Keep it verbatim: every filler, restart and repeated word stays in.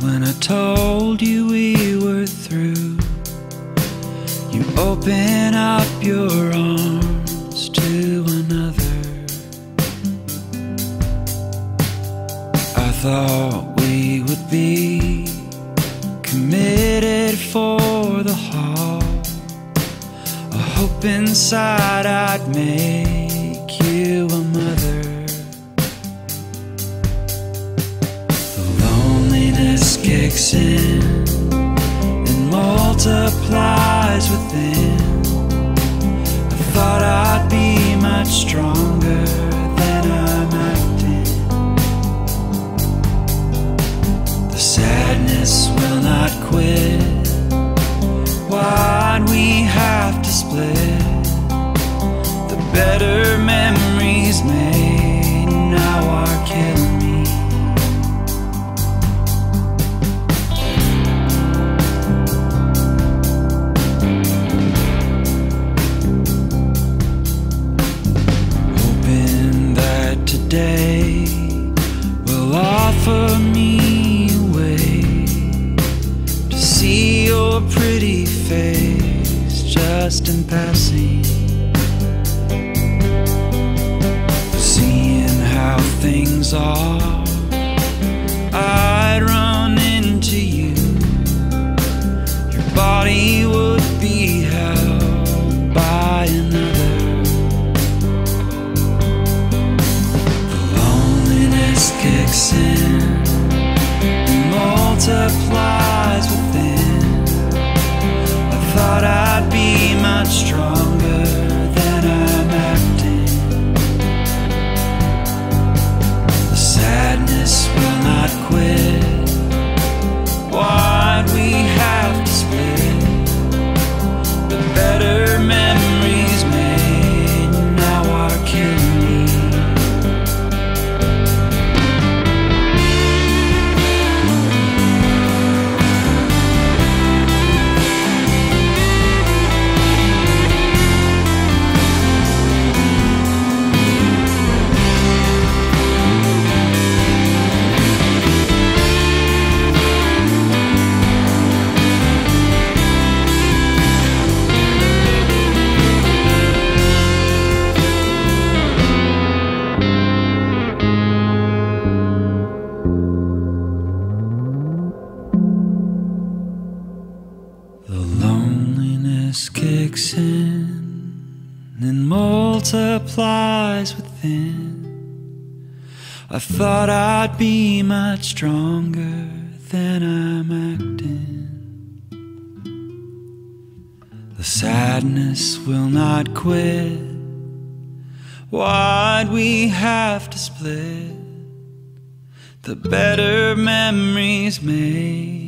when I told you we were through. You open up your arms to another. I thought we would be committed for the haul. I hope inside I'd make you a mother. The loneliness kicks in and multiplies within. I thought I'd be much stronger than I'm acting. The sadness will not quit. Why'd we have to split? The better memories made now are killing me. Hoping that today will offer me a way to see your pretty face just in passing. Seeing how things are, I'd run into you. Your body would be held by another. The loneliness kicks in and multiplies within. I thought I'd be much stronger than I'm acting. The sadness will not quit. Why'd we have to split? The better memories made now are killing me. Kicks in and multiplies within. I thought I'd be much stronger than I'm acting. The sadness will not quit. Why'd we have to split? The better memories made